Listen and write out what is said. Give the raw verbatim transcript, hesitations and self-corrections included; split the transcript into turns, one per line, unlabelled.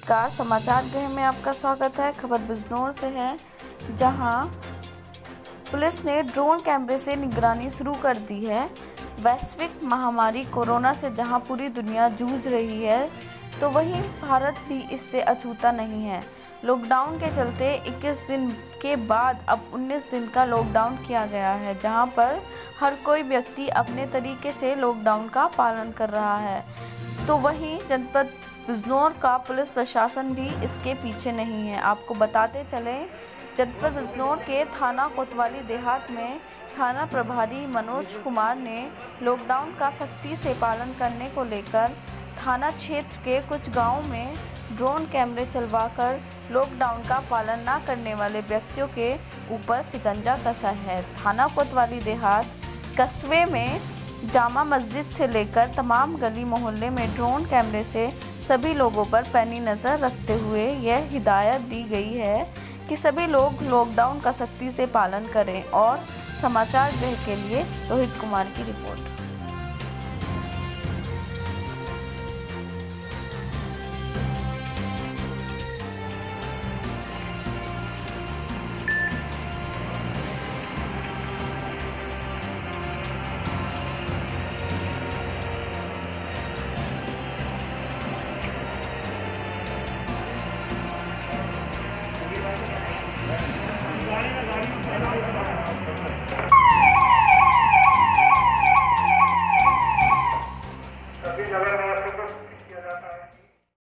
नमस्कार, समाचार गृह में आपका स्वागत है। खबर बिजनौर से है, जहां पुलिस ने ड्रोन कैमरे से निगरानी शुरू कर दी है। वैश्विक महामारी कोरोना से जहां पूरी दुनिया जूझ रही है, तो वहीं भारत भी इससे अछूता नहीं है। लॉकडाउन के चलते इक्कीस दिन के बाद अब उन्नीस दिन का लॉकडाउन किया गया है, जहां पर हर कोई व्यक्ति अपने तरीके से लॉकडाउन का पालन कर रहा है। तो वहीं जनपद बिजनौर का पुलिस प्रशासन भी इसके पीछे नहीं है। आपको बताते चलें, जनपद बिजनौर के थाना कोतवाली देहात में थाना प्रभारी मनोज कुमार ने लॉकडाउन का सख्ती से पालन करने को लेकर थाना क्षेत्र के कुछ गांवों में ड्रोन कैमरे चलवाकर लॉकडाउन का पालन न करने वाले व्यक्तियों के ऊपर शिकंजा कसा है। थाना कोतवाली देहात कस्बे में जामा मस्जिद से लेकर तमाम गली मोहल्ले में ड्रोन कैमरे से सभी लोगों पर पैनी नज़र रखते हुए यह हिदायत दी गई है कि सभी लोग लॉकडाउन का सख्ती से पालन करें। और समाचार गृह के लिए रोहित कुमार की रिपोर्ट।